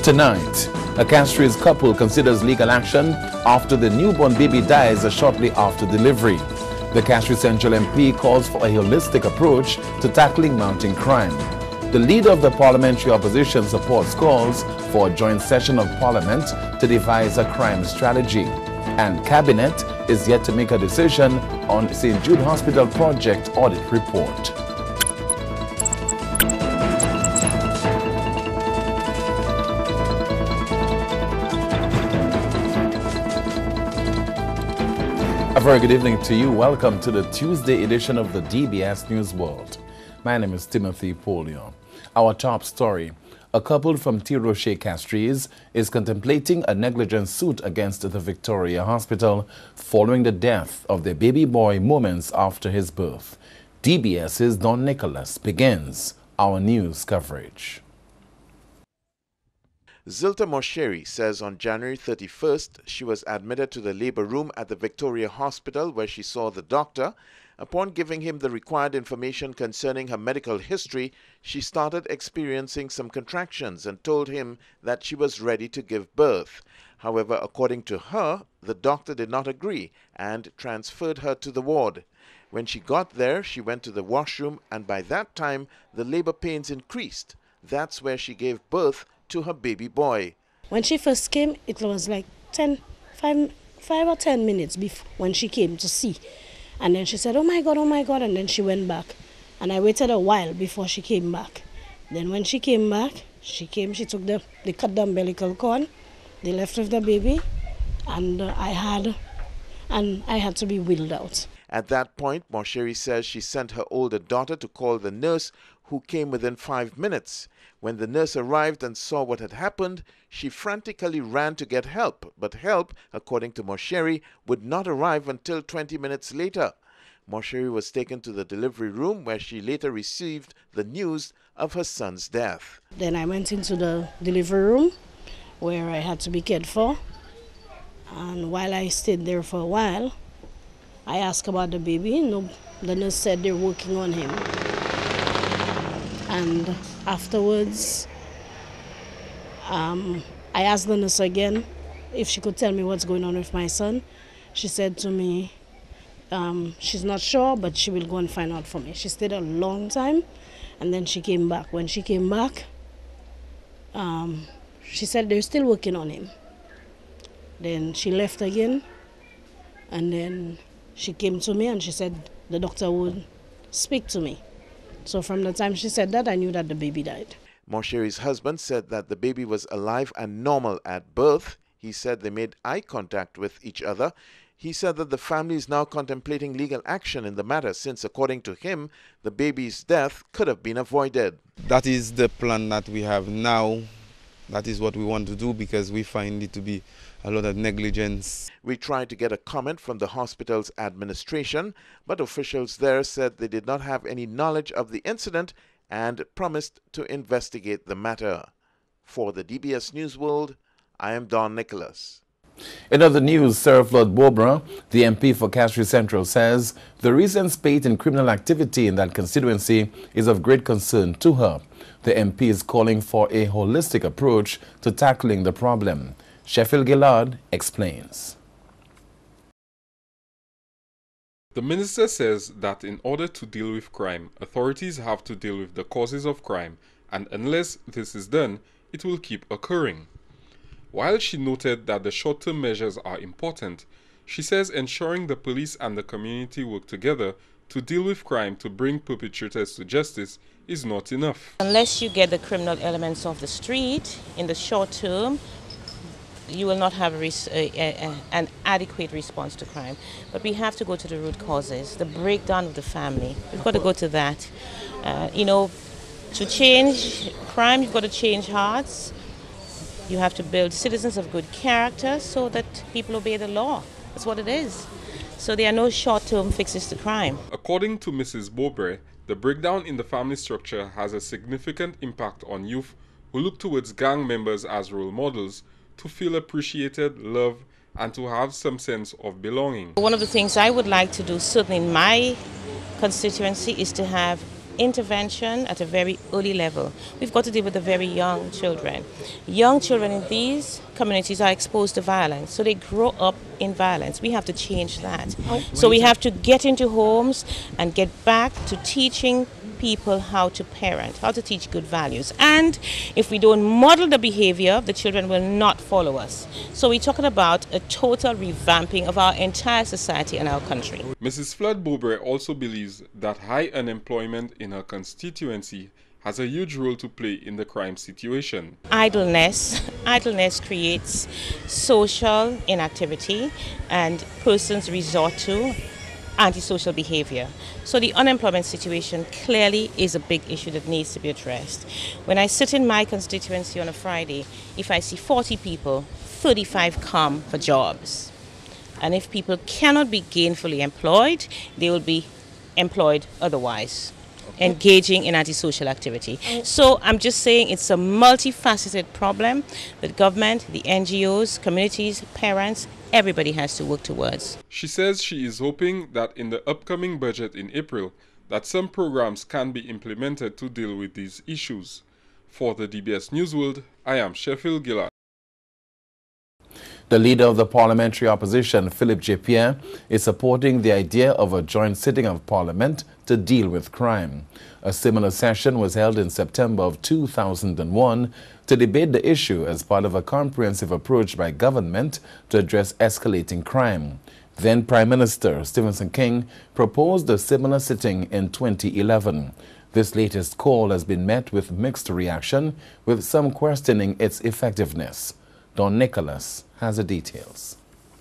Tonight, a Castries couple considers legal action after the newborn baby dies shortly after delivery. The Castries Central MP calls for a holistic approach to tackling mounting crime. The leader of the parliamentary opposition supports calls for a joint session of parliament to devise a crime strategy. And Cabinet is yet to make a decision on St. Jude Hospital project audit report. A very good evening to you. Welcome to the Tuesday edition of the DBS News World. My name is Timothy Polio. Our top story: a couple from Tiroche Castries is contemplating a negligence suit against the Victoria Hospital following the death of their baby boy moments after his birth. DBS's Don Nicholas begins our news coverage. Zilta Mosheri says on January 31st, she was admitted to the labor room at the Victoria Hospital where she saw the doctor. Upon giving him the required information concerning her medical history, she started experiencing some contractions and told him that she was ready to give birth. However, according to her, the doctor did not agree and transferred her to the ward. When she got there, she went to the washroom, and by that time, the labor pains increased. That's where she gave birth to her baby boy. When she first came, it was like 5 or 10 minutes before when she came to see. And then she said, oh my God, and then she went back. And I waited a while before she came back. Then when she came back, she took they cut the umbilical cord, they left with the baby, and I had to be wheeled out. At that point, Mosheri says she sent her older daughter to call the nurse, who came within 5 minutes. When the nurse arrived and saw what had happened, she frantically ran to get help, but help, according to Mosheri, would not arrive until 20 minutes later. Mosheri was taken to the delivery room where she later received the news of her son's death. Then I went into the delivery room where I had to be cared for. And while I stayed there for a while, I asked about the baby. No, the nurse said they're working on him. And afterwards, I asked the nurse again if she could tell me what's going on with my son. She said to me, she's not sure, but she will go and find out for me. She stayed a long time, and then she came back. When she came back, she said they're still working on him. Then she left again, and then she came to me and she said the doctor would speak to me. So from the time she said that, I knew that the baby died. Mosheri's husband said that the baby was alive and normal at birth. He said they made eye contact with each other. He said that the family is now contemplating legal action in the matter since, according to him, the baby's death could have been avoided. That is the plan that we have now. That is what we want to do because we find it to be a lot of negligence. We tried to get a comment from the hospital's administration, but officials there said they did not have any knowledge of the incident and promised to investigate the matter. For the DBS News World, I am Don Nicholas. In other news, Sarah Flood Bobra, the MP for Castries Central, says the recent spate in criminal activity in that constituency is of great concern to her. The MP is calling for a holistic approach to tackling the problem. Sheffield Gillard explains. The minister says that in order to deal with crime, authorities have to deal with the causes of crime, and unless this is done, it will keep occurring. While she noted that the short-term measures are important, she says ensuring the police and the community work together to deal with crime to bring perpetrators to justice is not enough. Unless you get the criminal elements off the street in the short term, you will not have an adequate response to crime. But we have to go to the root causes, the breakdown of the family. We've got to go to that. To change crime, you've got to change hearts. You have to build citizens of good character so that people obey the law. That's what it is. So there are no short-term fixes to crime. According to Mrs. Bobre, the breakdown in the family structure has a significant impact on youth who look towards gang members as role models to feel appreciated, loved, and to have some sense of belonging. One of the things I would like to do, certainly in my constituency, is to have intervention at a very early level. We've got to deal with the very young children. Young children in these communities are exposed to violence, so they grow up in violence. We have to change that. So we have to get into homes and get back to teaching people how to parent, how to teach good values. And if we don't model the behavior, the children will not follow us. So we're talking about a total revamping of our entire society and our country. Mrs. Flood Bowbury also believes that high unemployment in her constituency has a huge role to play in the crime situation. Idleness creates social inactivity, and persons resort to antisocial behavior. So the unemployment situation clearly is a big issue that needs to be addressed. When I sit in my constituency on a Friday, if I see 40 people, 35 come for jobs. And if people cannot be gainfully employed, they will be employed otherwise, engaging in antisocial activity. So I'm just saying it's a multifaceted problem that government, the NGOs, communities, parents, everybody has to work towards. She says she is hoping that in the upcoming budget in April, that some programs can be implemented to deal with these issues. For the DBS Newsworld, I am Sheffield Gillard. The leader of the parliamentary opposition, Philip J. Pierre, is supporting the idea of a joint sitting of Parliament to deal with crime. A similar session was held in September of 2001 to debate the issue as part of a comprehensive approach by government to address escalating crime. Then Prime Minister Stephenson King proposed a similar sitting in 2011. This latest call has been met with mixed reaction, with some questioning its effectiveness. Don Nicholas has the details.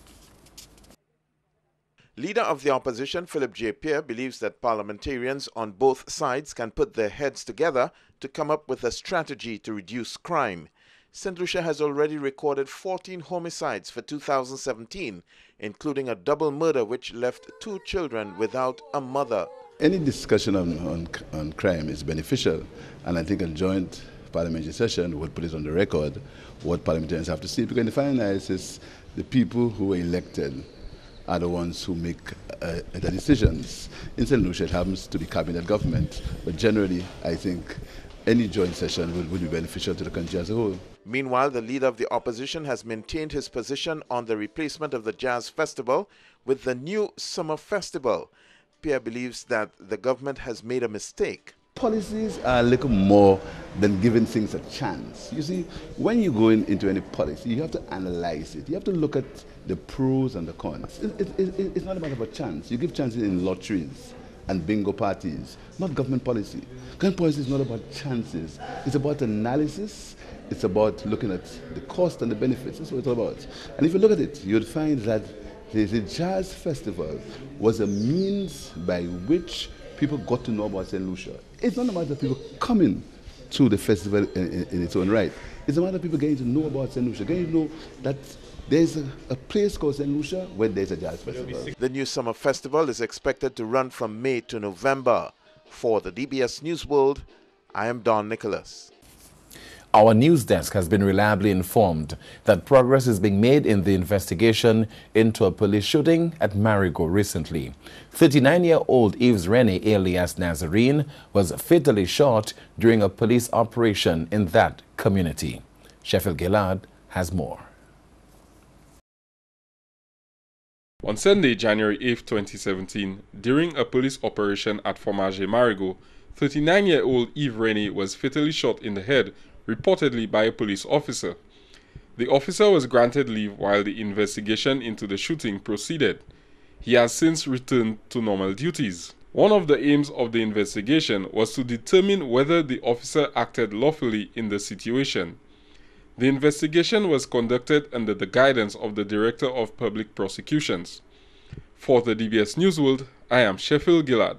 Leader of the opposition, Philip J. Pierre, believes that parliamentarians on both sides can put their heads together to come up with a strategy to reduce crime. St. Lucia has already recorded 14 homicides for 2017, including a double murder which left 2 children without a mother. Any discussion on crime is beneficial, and I think a joint parliamentary session would put it on the record what parliamentarians have to say, because in the final analysis, the people who are elected are the ones who make the decisions. In St. Lucia, it happens to be cabinet government, but generally, I think any joint session would be beneficial to the country as a whole. Meanwhile, the leader of the opposition has maintained his position on the replacement of the Jazz Festival with the new Summer Festival. Pierre believes that the government has made a mistake. Policies are a little more than giving things a chance. You see, when you go into any policy, you have to analyze it. You have to look at the pros and the cons. It's not about chance. You give chances in lotteries and bingo parties, not government policy. Government policy is not about chances. It's about analysis. It's about looking at the cost and the benefits. That's what it's all about. And if you look at it, you'd find that the Jazz Festival was a means by which people got to know about St. Lucia. It's not about the people coming to the festival in its own right. It's a matter of people getting to know about St. Lucia, getting to know that there's a place called St. Lucia where there's a jazz festival. The new summer festival is expected to run from May to November. For the DBS Newsworld, I am Don Nicholas. Our news desk has been reliably informed that progress is being made in the investigation into a police shooting at Marigot recently. 39-year-old Yves Rene alias Nazarene was fatally shot during a police operation in that community. Sheffield Gillard has more. On Sunday, January 8, 2017, during a police operation at Fromage Marigot, 39-year-old Yves Rene was fatally shot in the head, reportedly by a police officer. The officer was granted leave while the investigation into the shooting proceeded. He has since returned to normal duties. One of the aims of the investigation was to determine whether the officer acted lawfully in the situation. The investigation was conducted under the guidance of the Director of Public Prosecutions. For the DBS Newsworld, I am Sheffield Gillard.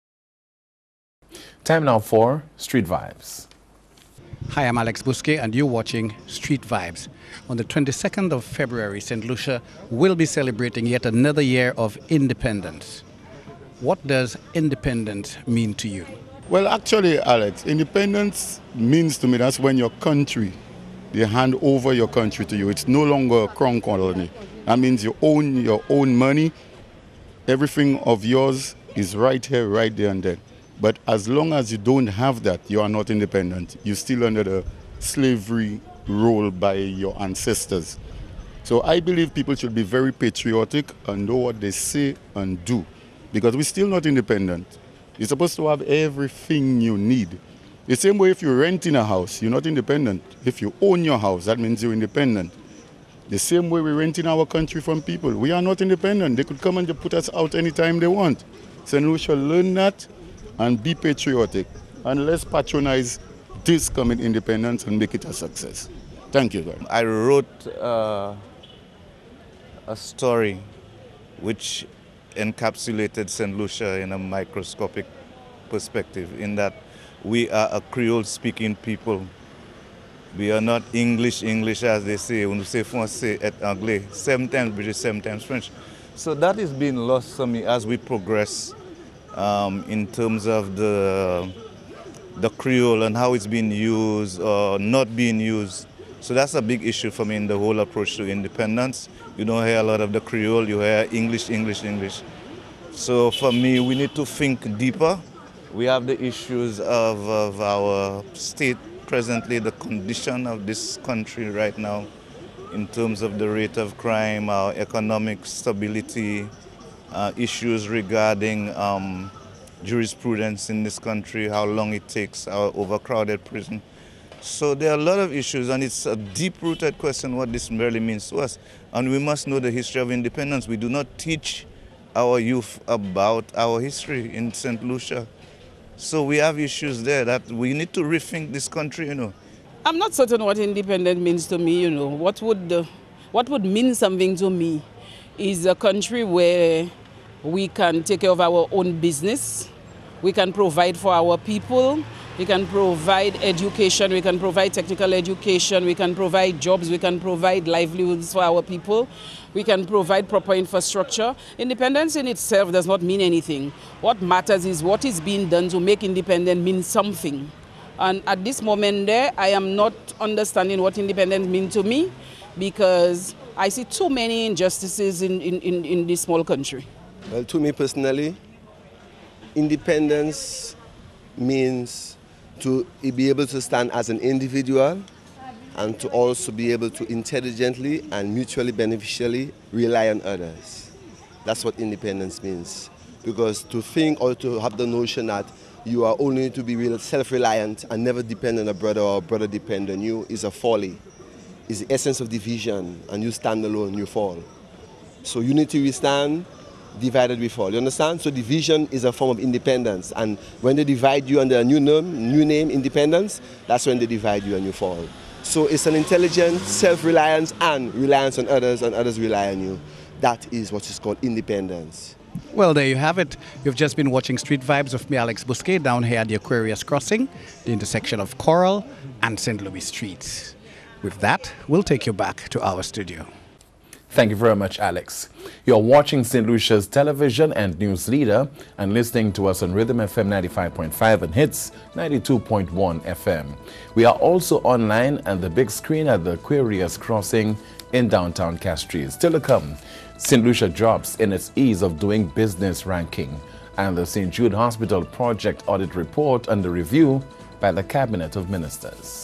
Time now for Street Vibes. Hi, I'm Alex Busquet and you're watching Street Vibes. On the 22nd of February, St. Lucia will be celebrating yet another year of independence. What does independence mean to you? Well, actually, Alex, independence means to me that's when your country, they hand over your country to you. It's no longer a crown colony. That means you own your own money. Everything of yours is right here, right there and then. But as long as you don't have that, you are not independent. You're still under the slavery rule by your ancestors. So I believe people should be very patriotic and know what they say and do, because we're still not independent. You're supposed to have everything you need. The same way if you rent in a house, you're not independent. If you own your house, that means you're independent. The same way we rent in our country from people. We are not independent. They could come and put us out anytime they want. So we should learn that and be patriotic. And let's patronize this coming independence and make it a success. Thank you very much. I wrote a story which encapsulated St. Lucia in a microscopic perspective, in that we are a Creole-speaking people. We are not English as they say. When we say Français et Anglais, sometimes British, sometimes French. So that is being lost for me as we progress in terms of the Creole and how it's being used or not being used. So that's a big issue for me in the whole approach to independence. You don't hear a lot of the Creole, you hear English. So for me, we need to think deeper. We have the issues of our state presently, the condition of this country right now in terms of the rate of crime, our economic stability, issues regarding jurisprudence in this country, how long it takes, our overcrowded prison. So there are a lot of issues, and it's a deep-rooted question what this really means to us. And we must know the history of independence. We do not teach our youth about our history in St. Lucia. So we have issues there that we need to rethink this country, I'm not certain what independent means to me, What would mean something to me is a country where we can take care of our own business, we can provide for our people, we can provide education, we can provide technical education, we can provide jobs, we can provide livelihoods for our people, we can provide proper infrastructure. Independence in itself does not mean anything. What matters is what is being done to make independence mean something. And at this moment there, I am not understanding what independence means to me, because I see too many injustices in this small country. Well, to me personally, independence means to be able to stand as an individual and to also be able to intelligently and mutually beneficially rely on others. That's what independence means. Because to think or to have the notion that you are only to be real self-reliant and never depend on a brother or a brother depend on you is a folly. It's the essence of division, and you stand alone, you fall. So unity we stand, divided we fall. You understand? So division is a form of independence, and when they divide you under a new name, independence, that's when they divide you and you fall. So it's an intelligent self-reliance and reliance on others rely on you. That is what is called independence. Well, there you have it. You've just been watching Street Vibes with me, Alex Busquet, down here at the Aquarius Crossing, the intersection of Coral and St. Louis Streets. With that, we'll take you back to our studio. Thank you very much, Alex. You're watching St. Lucia's television and news leader and listening to us on Rhythm FM 95.5 and Hits 92.1 FM. We are also online and the big screen at the Aquarius Crossing in downtown Castries. Still to come, St. Lucia drops in its ease of doing business ranking, and the St. Jude Hospital project audit report under review by the Cabinet of Ministers.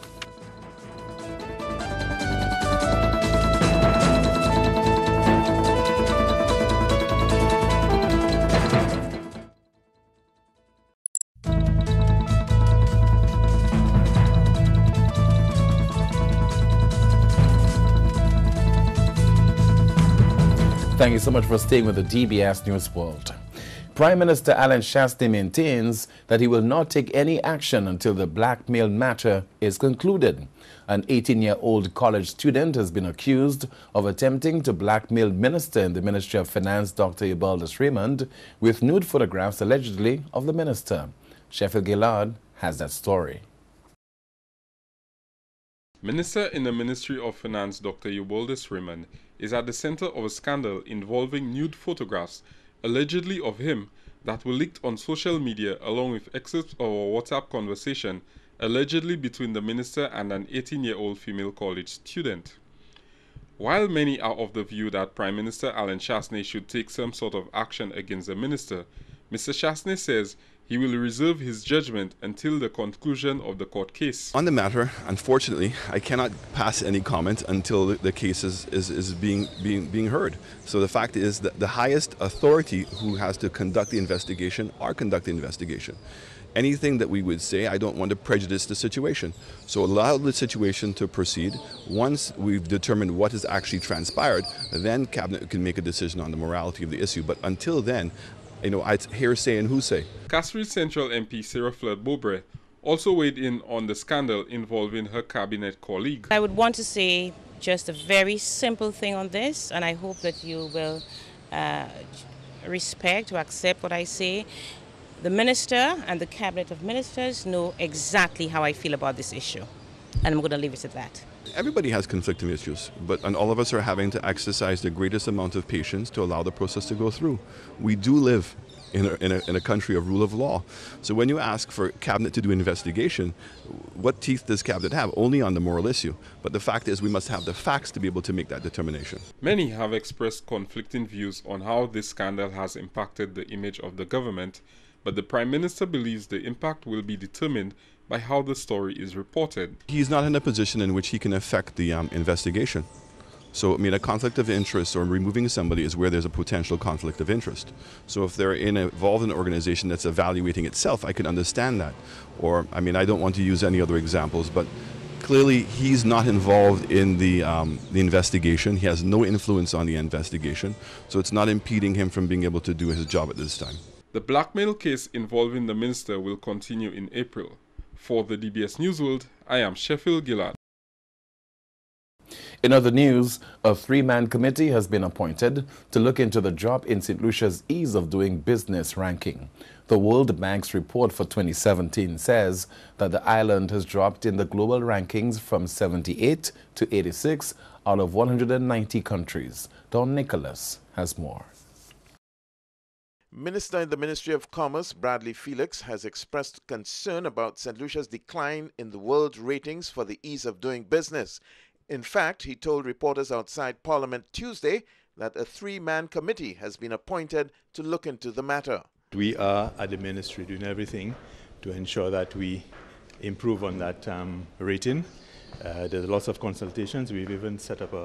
Thank you so much for staying with the DBS News World. Prime Minister Alan Shastney maintains that he will not take any action until the blackmail matter is concluded. An 18-year-old college student has been accused of attempting to blackmail Minister in the Ministry of Finance, Dr. Eubaldus Raymond, with nude photographs allegedly of the minister. Sheffield Gillard has that story. Minister in the Ministry of Finance, Dr. Eubaldus Raymond, is at the center of a scandal involving nude photographs, allegedly of him, that were leaked on social media along with excerpts of a WhatsApp conversation allegedly between the minister and an 18-year-old female college student. While many are of the view that Prime Minister Alan Shastney should take some sort of action against the minister, Mr. Chasney says he will reserve his judgment until the conclusion of the court case. On the matter, unfortunately, I cannot pass any comment until the case is being heard. So the fact is that the highest authority who has to conduct the investigation are conducting the investigation. Anything that we would say, I don't want to prejudice the situation. So allow the situation to proceed. Once we've determined what has actually transpired, then Cabinet can make a decision on the morality of the issue. But until then, it's hearsay and who-say. Castries Central MP Sarah Flood Bobre also weighed in on the scandal involving her cabinet colleague. I would want to say just a very simple thing on this, and I hope that you will respect or accept what I say. The minister and the cabinet of ministers know exactly how I feel about this issue, and I'm going to leave it at that. Everybody has conflicting issues, and all of us are having to exercise the greatest amount of patience to allow the process to go through. We do live in a country of rule of law. So when you ask for Cabinet to do an investigation, what teeth does Cabinet have? Only on the moral issue. But the fact is we must have the facts to be able to make that determination. Many have expressed conflicting views on how this scandal has impacted the image of the government, but the Prime Minister believes the impact will be determined by how the story is reported. He's not in a position in which he can affect the investigation. So, a conflict of interest or removing somebody is where there's a potential conflict of interest. So if they're involved in an organization that's evaluating itself, I can understand that. Or, I don't want to use any other examples, but clearly he's not involved in the investigation. He has no influence on the investigation. So it's not impeding him from being able to do his job at this time. The blackmail case involving the minister will continue in April. For the DBS Newsworld, I am Sheffield Gillard. In other news, a three-man committee has been appointed to look into the drop in St. Lucia's ease of doing business ranking. The World Bank's report for 2017 says that the island has dropped in the global rankings from 78 to 86 out of 190 countries. Don Nicholas has more. Minister in the Ministry of Commerce, Bradley Felix, has expressed concern about St. Lucia's decline in the world ratings for the ease of doing business. In fact, he told reporters outside Parliament Tuesday that a three-man committee has been appointed to look into the matter. We are at the ministry doing everything to ensure that we improve on that rating. There's lots of consultations. We've even set up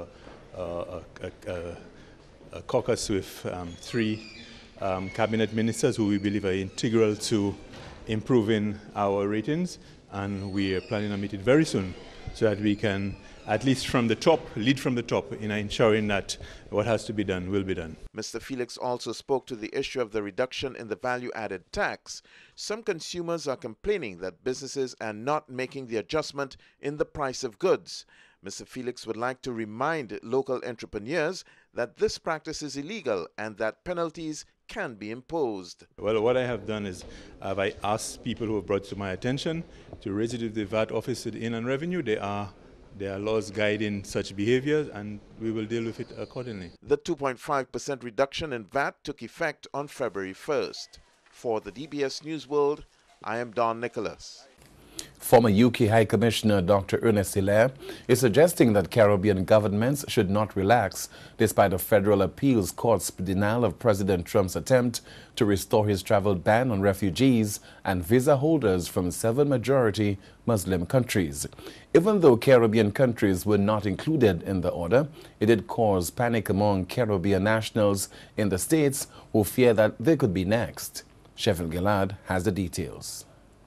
a caucus with three cabinet ministers who we believe are integral to improving our ratings, and we are planning a meeting very soon so that we can, at least from the top, lead from the top in ensuring that what has to be done will be done. Mr. Felix also spoke to the issue of the reduction in the value-added tax. Some consumers are complaining that businesses are not making the adjustment in the price of goods. Mr. Felix would like to remind local entrepreneurs that this practice is illegal and that penalties can be imposed. Well, what I have done is I asked people who have brought it to my attention to raise it with the VAT office with Inland Revenue. There are laws guiding such behaviors, and we will deal with it accordingly. The 2.5% reduction in VAT took effect on February 1st. For the DBS Newsworld, I am Don Nicholas. Former UK High Commissioner Dr. Ernest Hilaire is suggesting that Caribbean governments should not relax despite a federal appeals court's denial of President Trump's attempt to restore his travel ban on refugees and visa holders from 7 majority Muslim countries. Even though Caribbean countries were not included in the order, it did cause panic among Caribbean nationals in the States who fear that they could be next. Sheffield Gillard has the details.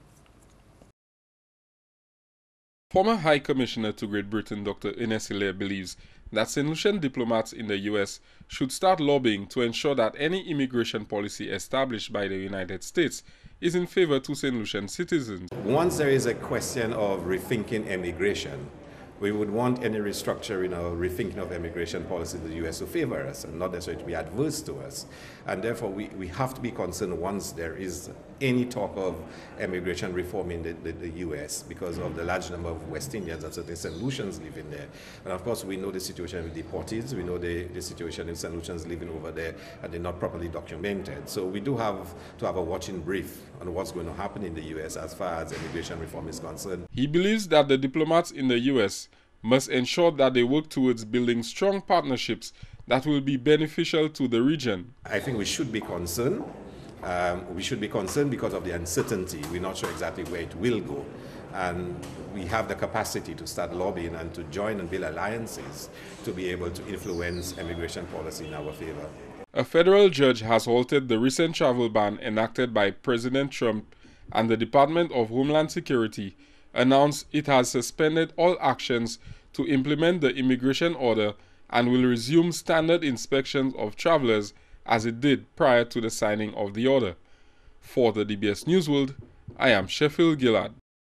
Former High Commissioner to Great Britain Dr. Ernest Hilaire believes that St. Lucian diplomats in the US should start lobbying to ensure that any immigration policy established by the United States is in favor to St. Lucian citizens. Once there is a question of rethinking immigration, we would want any restructuring or rethinking of immigration policy in the U.S. to favor us and not necessarily to be adverse to us. And therefore, we have to be concerned once there is any talk of immigration reform in the U.S. because of the large number of West Indians and certain St. Lucians living there. And of course, we know the situation with deportees. We know the situation with St. Lucians living over there and they're not properly documented. So we do have to have a watching brief on what's going to happen in the U.S. as far as immigration reform is concerned. He believes that the diplomats in the U.S. must ensure that they work towards building strong partnerships that will be beneficial to the region. I think we should be concerned We should be concerned because of the uncertainty. We're not sure exactly where it will go. And we have the capacity to start lobbying and to join and build alliances to be able to influence immigration policy in our favor. A federal judge has halted the recent travel ban enacted by President Trump, and the Department of Homeland Security announced it has suspended all actions to implement the immigration order and will resume standard inspections of travelers as it did prior to the signing of the order. For the DBS Newsworld, I am Sheffield Gillard.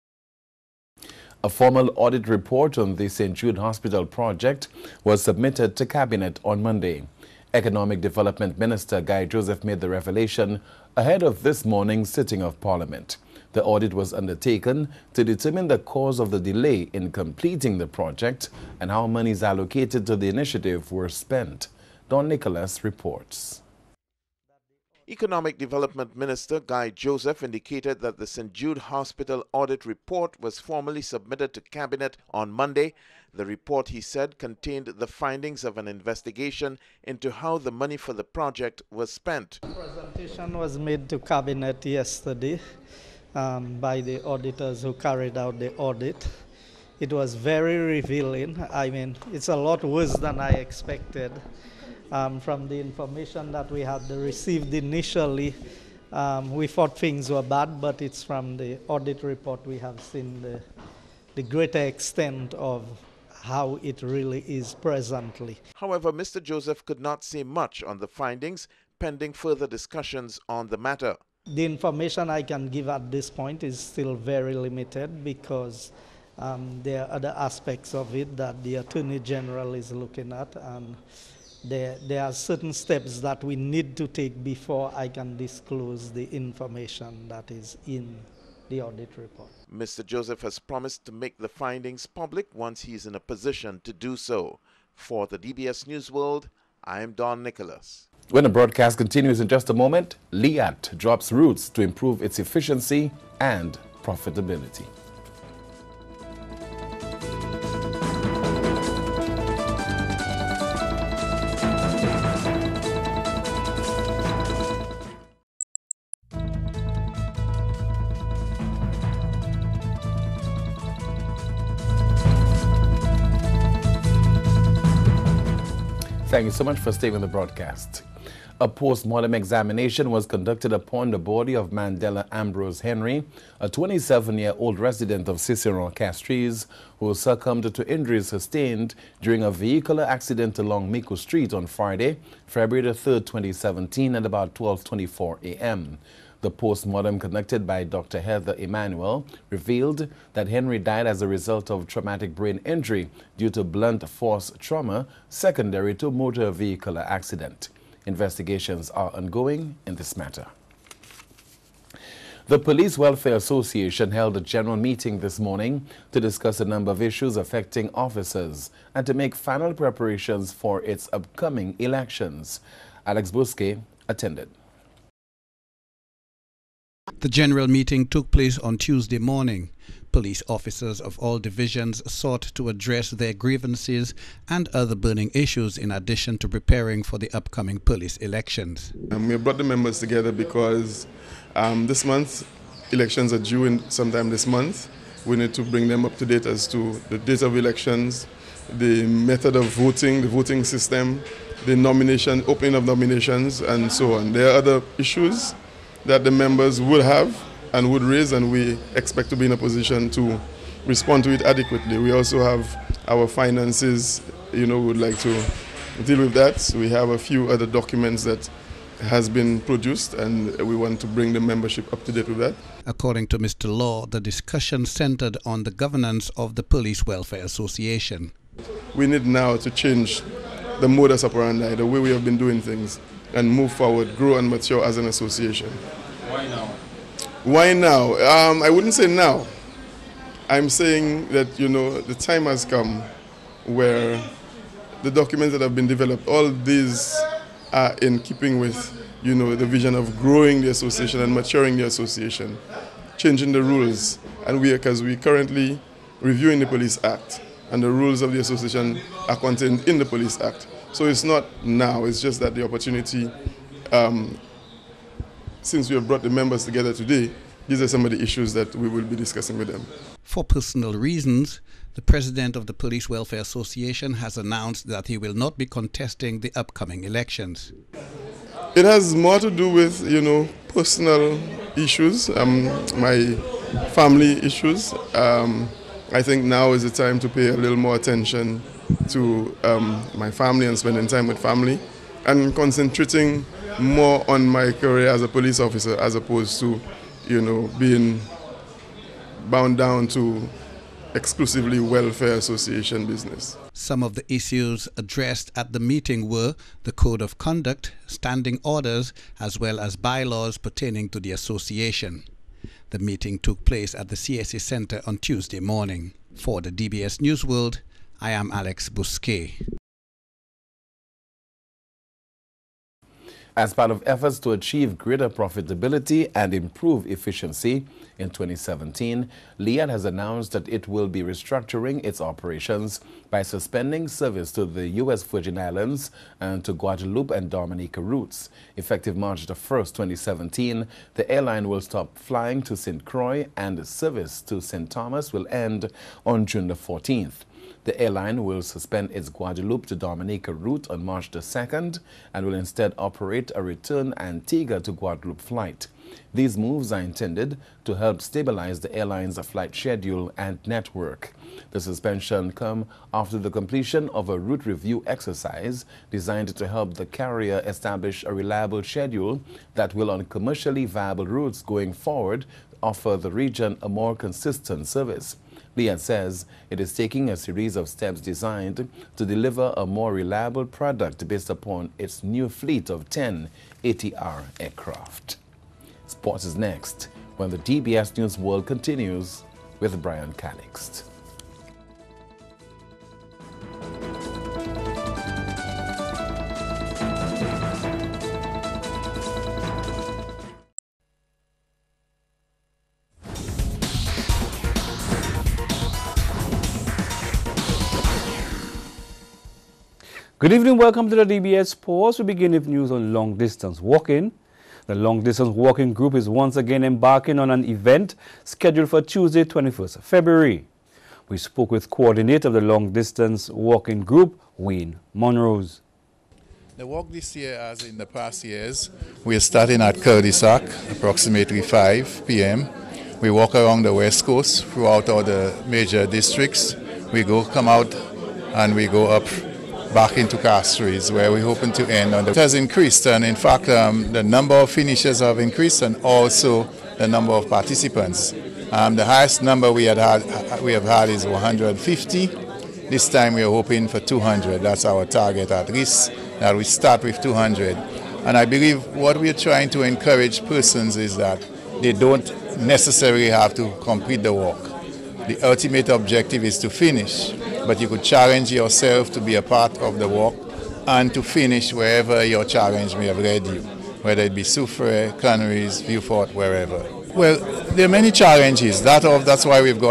A formal audit report on the St. Jude Hospital project was submitted to Cabinet on Monday. Economic Development Minister Guy Joseph made the revelation ahead of this morning's sitting of Parliament. The audit was undertaken to determine the cause of the delay in completing the project and how monies allocated to the initiative were spent. Don Nicholas reports. Economic Development Minister Guy Joseph indicated that the St. Jude Hospital audit report was formally submitted to Cabinet on Monday. The report, he said, contained the findings of an investigation into how the money for the project was spent. The presentation was made to Cabinet yesterday by the auditors who carried out the audit. It was very revealing. I mean, it's a lot worse than I expected. From the information that we had received initially, we thought things were bad, but it's from the audit report we have seen the greater extent of how it really is presently. However, Mr. Joseph could not say much on the findings, pending further discussions on the matter. The information I can give at this point is still very limited because there are other aspects of it that the Attorney General is looking at, and there are certain steps that we need to take before I can disclose the information that is in the audit report. Mr. Joseph has promised to make the findings public once he is in a position to do so. For the DBS Newsworld, I am Don Nicholas. When the broadcast continues in just a moment, LIAT drops routes to improve its efficiency and profitability. Thank you so much for staying on the broadcast. A post-mortem examination was conducted upon the body of Mandela Ambrose Henry, a 27-year-old resident of Ciceron, Castries, who succumbed to injuries sustained during a vehicular accident along Miko Street on Friday, February 3, 2017 at about 12:24 a.m. The post-mortem conducted by Dr. Heather Emmanuel revealed that Henry died as a result of traumatic brain injury due to blunt force trauma secondary to motor vehicular accident. Investigations are ongoing in this matter. The Police Welfare Association held a general meeting this morning to discuss a number of issues affecting officers and to make final preparations for its upcoming elections. Alex Busque attended. The general meeting took place on Tuesday morning. Police officers of all divisions sought to address their grievances and other burning issues in addition to preparing for the upcoming police elections. We brought the members together because this month, elections are due sometime this month. We need to bring them up to date as to the date of elections, the method of voting, the voting system, the nomination, opening of nominations, and so on. There are other issues that the members would have and would raise, and we expect to be in a position to respond to it adequately. We also have our finances, we would like to deal with that. We have a few other documents that has been produced, and we want to bring the membership up to date with that. According to Mr. Law, the discussion centered on the governance of the Police Welfare Association. We need now to change the modus operandi, the way we have been doing things, and move forward, grow and mature as an association. Why now? Why now? I wouldn't say now. I'm saying that, the time has come where the documents that have been developed, all these are in keeping with, the vision of growing the association and maturing the association, changing the rules. And because we currently reviewing the Police Act, and the rules of the association are contained in the Police Act. So it's not now, it's just that the opportunity since we have brought the members together today, these are some of the issues that we will be discussing with them. For personal reasons, the president of the Police Welfare Association has announced that he will not be contesting the upcoming elections. It has more to do with, personal issues, my family issues. I think now is the time to pay a little more attention to my family and spending time with family and concentrating more on my career as a police officer as opposed to, being bound down to exclusively welfare association business. Some of the issues addressed at the meeting were the code of conduct, standing orders, as well as bylaws pertaining to the association. The meeting took place at the CSE Center on Tuesday morning. For the DBS News World, I am Alex Bousquet. As part of efforts to achieve greater profitability and improve efficiency, in 2017, LIAT has announced that it will be restructuring its operations by suspending service to the U.S. Virgin Islands and to Guadeloupe and Dominica routes. Effective March 1st, 2017, the airline will stop flying to St. Croix and service to St. Thomas will end on June 14th. The airline will suspend its Guadeloupe to Dominica route on March 2nd and will instead operate a return Antigua to Guadeloupe flight. These moves are intended to help stabilize the airline's flight schedule and network. The suspension comes after the completion of a route review exercise designed to help the carrier establish a reliable schedule that will, on commercially viable routes going forward, offer the region a more consistent service. LIAT says it is taking a series of steps designed to deliver a more reliable product based upon its new fleet of 10 ATR aircraft. Sports is next when the DBS News World continues with Brian Canixt. Good evening, welcome to the DBS Sports. We begin with news on long-distance walking. The long-distance walking group is once again embarking on an event scheduled for Tuesday, 21st of February. We spoke with coordinator of the long-distance walking group, Wayne Monrose. The walk this year, as in the past years, we are starting at Cul-de-sac, approximately 5 p.m. We walk around the West Coast throughout all the major districts. We come out and we go up back into Castries, where we're hoping to end on. It has increased, and in fact the number of finishers have increased and also the number of participants. The highest number we have had is 150. This time we are hoping for 200. That's our target, at least that we start with 200. And I believe what we are trying to encourage persons is that they don't necessarily have to complete the walk. The ultimate objective is to finish, but you could challenge yourself to be a part of the walk and to finish wherever your challenge may have led you, whether it be Soufrière, Canaries, Vieux Fort, wherever. Well, there are many challenges. That's why we've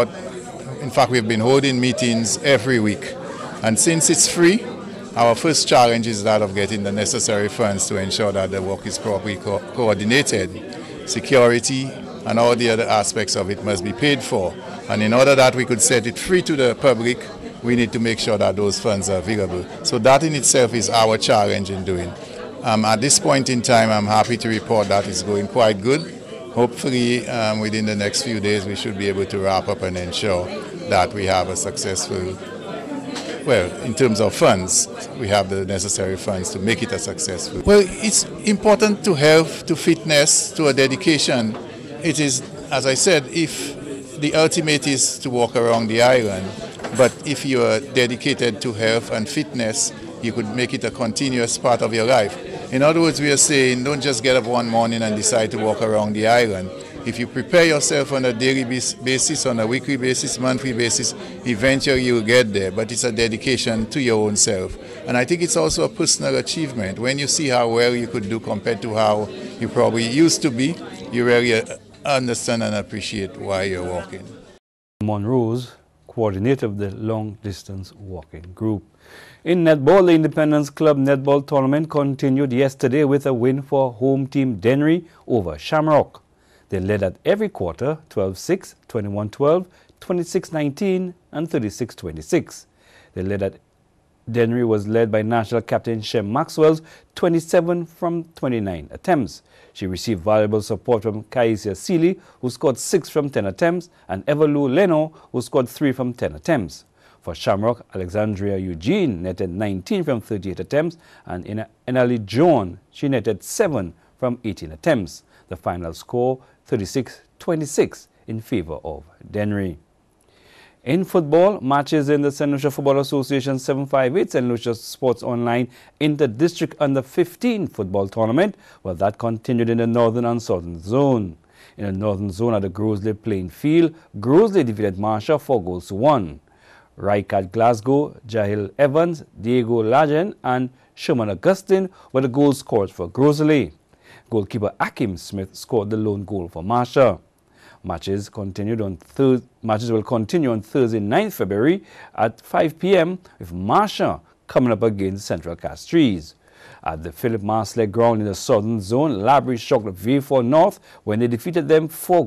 been holding meetings every week. And since it's free, our first challenge is that of getting the necessary funds to ensure that the work is properly coordinated. Security and all the other aspects of it must be paid for. And in order that we could set it free to the public, we need to make sure that those funds are available. So that in itself is our challenge in doing. At this point in time, I'm happy to report that it's going quite good. Hopefully, within the next few days, we should be able to wrap up and ensure that we have a successful, well, in terms of funds, we have the necessary funds to make it a successful. Well, it's important to health, to fitness, to a dedication. It is, as I said, if the ultimate is to walk around the island, but if you are dedicated to health and fitness, you could make it a continuous part of your life. In other words, we are saying don't just get up one morning and decide to walk around the island. If you prepare yourself on a daily basis, on a weekly basis, monthly basis, eventually you will get there. But it's a dedication to your own self. And I think it's also a personal achievement. When you see how well you could do compared to how you probably used to be, you really understand and appreciate why you're walking. Monrose, coordinator of the long-distance walking group. In netball, the Independence Club netball tournament continued yesterday with a win for home team Dennery over Shamrock. They led at every quarter 12-6, 21-12, 26-19 and 36-26. They led at Dennery was led by national captain Shem Maxwell's 27 from 29 attempts. She received valuable support from Kaisia Seeley, who scored 6 from 10 attempts, and Everlou Leno, who scored 3 from 10 attempts. For Shamrock, Alexandria Eugene netted 19 from 38 attempts, and Enali Joan, she netted 7 from 18 attempts. The final score, 36-26 in favor of Dennery. In football, matches in the St. Lucia Football Association 758 St. Lucia Sports Online Inter-District Under-15 football tournament, well, that continued in the northern and southern zone. In the northern zone at the Grosley playing field, Grosley defeated Marsha 4-1. Rycat Glasgow, Jahil Evans, Diego Lajen and Sherman Augustine were the goal scorers for Grosley. Goalkeeper Akim Smith scored the lone goal for Marsha. Matches will continue on Thursday, 9th February at 5 p.m. with Marsha coming up against Central Castries. At the Philip Marsleg ground in the southern zone, Labrie shocked V4 North when they defeated them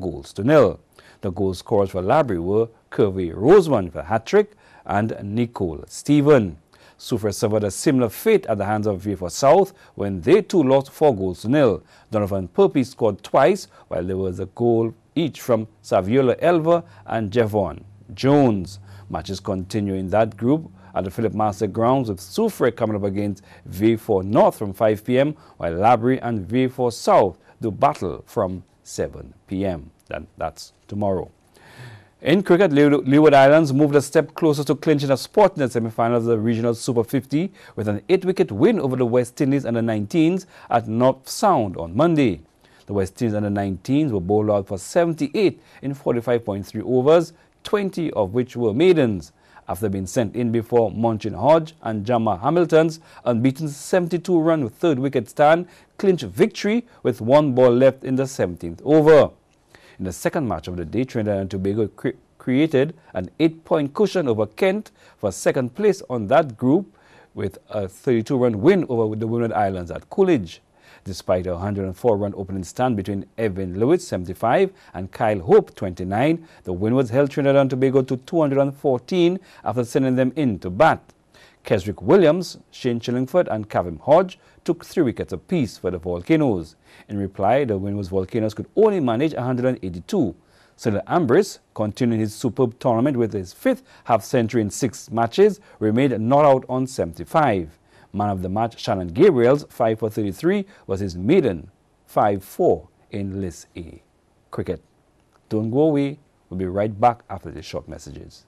4-0. The goal scorers for Labrie were Kirby Roseman for a hat-trick and Nicole Stephen. Suffolk suffered a similar fate at the hands of V4 South when they too lost 4-0. Donovan Purpey scored twice, while there was a goal each from Saviola Elva and Javon Jones. Matches continue in that group at the Philip Master grounds with Suffolk coming up against V4 North from 5 p.m. while Labrie and V4 South do battle from 7 p.m. That's tomorrow. In cricket, Leeward Islands moved a step closer to clinching a spot in the semi-final of the Regional Super 50 with an 8-wicket win over the West Indies under-19s at North Sound on Monday. The West Indies under-19s were bowled out for 78 in 45.3 overs, 20 of which were maidens, after being sent in before Munchin Hodge and Jama Hamilton's unbeaten 72-run third-wicket stand clinched victory with 1 ball left in the 17th over. In the second match of the day, Trinidad and Tobago created an 8-point cushion over Kent for second place on that group with a 32-run win over the Windward Islands at Coolidge. Despite a 104-run opening stand between Evan Lewis, 75, and Kyle Hope, 29, the Windwards held Trinidad and Tobago to 214 after sending them in to bat. Kesrick Williams, Shane Chillingford, and Kavim Hodge took 3 wickets apiece for the Volcanoes. In reply, the Windwards Volcanoes could only manage 182. Cyril Ambrose, continuing his superb tournament with his 5th half-century in 6 matches, remained not out on 75. Man of the match, Shannon Gabriel's 5 for 33 was his maiden 5-4 in List A. Cricket. Don't go away. We'll be right back after these short messages.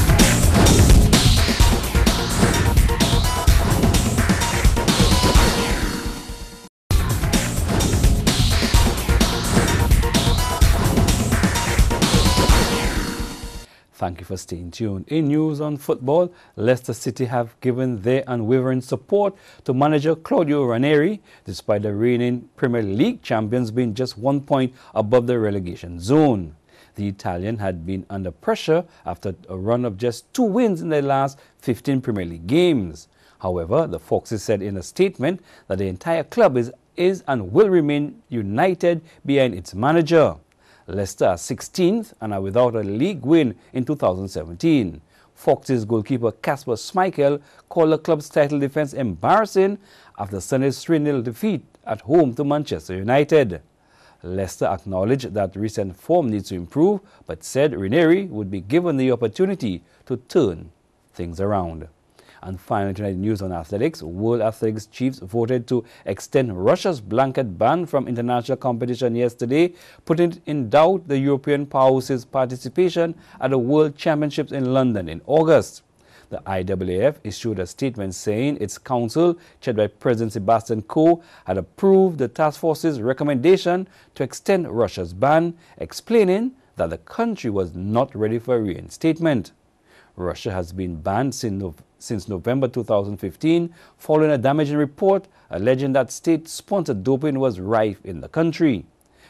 Thank you for staying tuned. In news on football, Leicester City have given their unwavering support to manager Claudio Ranieri, despite the reigning Premier League champions being just 1 point above the relegation zone. The Italian had been under pressure after a run of just 2 wins in their last 15 Premier League games. However, the Foxes said in a statement that the entire club is and will remain united behind its manager. Leicester are 16th and are without a league win in 2017. Foxes goalkeeper Kasper Schmeichel called the club's title defense embarrassing after Sunday's 3-0 defeat at home to Manchester United. Leicester acknowledged that recent form needs to improve, but said Ranieri would be given the opportunity to turn things around. And finally, tonight news on athletics. World Athletics chiefs voted to extend Russia's blanket ban from international competition yesterday, putting in doubt the European powerhouse's participation at the World Championships in London in August. The IAAF issued a statement saying its council, chaired by President Sebastian Coe, had approved the task force's recommendation to extend Russia's ban, explaining that the country was not ready for reinstatement. Russia has been banned since November 2015 following a damaging report alleging that state-sponsored doping was rife in the country.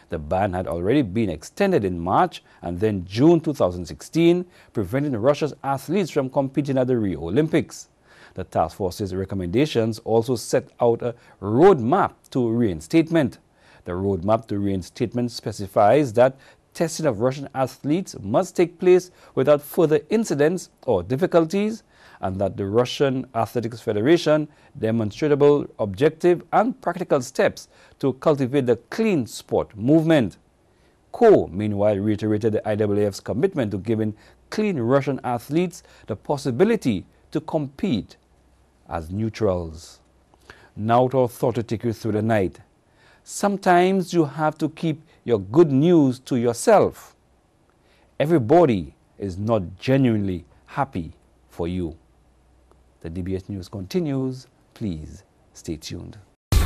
The ban had already been extended in March and then June 2016, preventing Russia's athletes from competing at the Rio Olympics. The task force's recommendations also set out a roadmap to reinstatement. The roadmap to reinstatement specifies that testing of Russian athletes must take place without further incidents or difficulties, and that the Russian Athletics Federation demonstrable objective and practical steps to cultivate the clean sport movement. Ko, meanwhile, reiterated the IAAF's commitment to giving clean Russian athletes the possibility to compete as neutrals. Now to our thought to take you through the night. Sometimes you have to keep your good news to yourself. Everybody is not genuinely happy for you. The DBS News continues. Please stay tuned.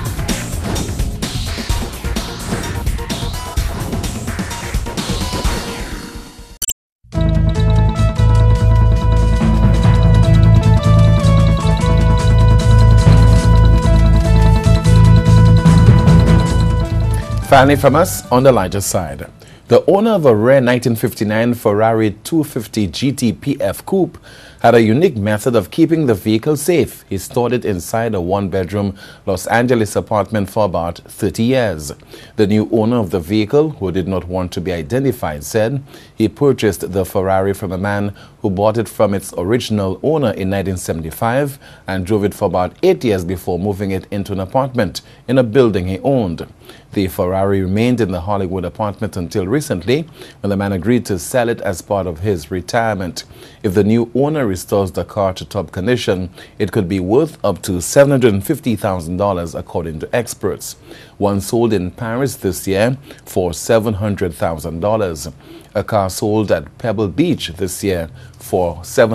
Finally from us, on the lighter side, the owner of a rare 1959 Ferrari 250 GT PF Coupe had a unique method of keeping the vehicle safe. He stored it inside a one-bedroom Los Angeles apartment for about 30 years. The new owner of the vehicle, who did not want to be identified, said he purchased the Ferrari from a man who bought it from its original owner in 1975 and drove it for about 8 years before moving it into an apartment in a building he owned. The Ferrari remained in the Hollywood apartment until recently, when the man agreed to sell it as part of his retirement. If the new owner restores the car to top condition, it could be worth up to $750,000 according to experts. One sold in Paris this year for $700,000. A car sold at Pebble Beach this year for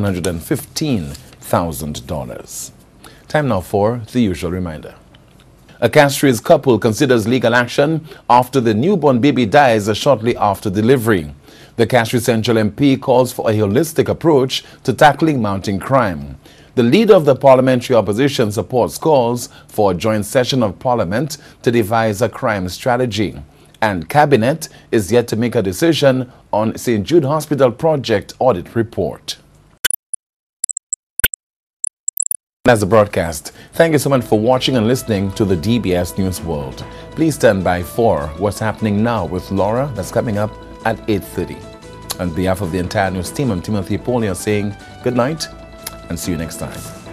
$715,000. Time now for the usual reminder. A Castries couple considers legal action after the newborn baby dies shortly after delivery. The Castries Central MP calls for a holistic approach to tackling mounting crime. The leader of the parliamentary opposition supports calls for a joint session of parliament to devise a crime strategy. And Cabinet is yet to make a decision on St. Jude Hospital project audit report. That's the broadcast. Thank you so much for watching and listening to the DBS News World. Please stand by for What's Happening Now with Laura. That's coming up at 8:30. On behalf of the entire news team, I'm Timothy Paulier saying good night and see you next time.